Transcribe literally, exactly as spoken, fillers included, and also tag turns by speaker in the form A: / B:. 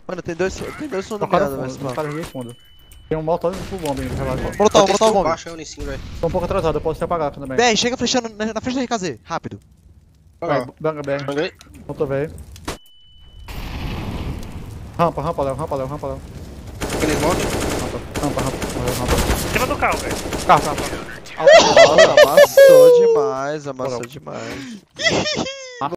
A: Mano, tem dois, tem dois som
B: Tá
A: do
B: cara
A: meado,
B: fundo,
A: velho.
B: tá cara ali fundo. Tem um molotov pro bomb ainda, relaxa.
A: Molotov,
C: Eu
A: molotov, bomb.
C: baixo, eu nisso, velho.
B: Tô um pouco atrasado, eu posso te apagar também.
A: B R, chega flechando na, na frente da R K Z, rápido.
B: Vai,
C: Ó,
B: banga B R.
C: banguei.
B: Voltou velho. Rampa, rampa, Léo, rampa, Léo, rampa, Léo.
C: Aquele monte.
B: Rampa, rampa, rampa, morreu, rampa.
D: Em cima do carro, velho.
B: Carro, carro, carro.
A: Nossa, amassou demais, amassou
B: Moral.
A: demais.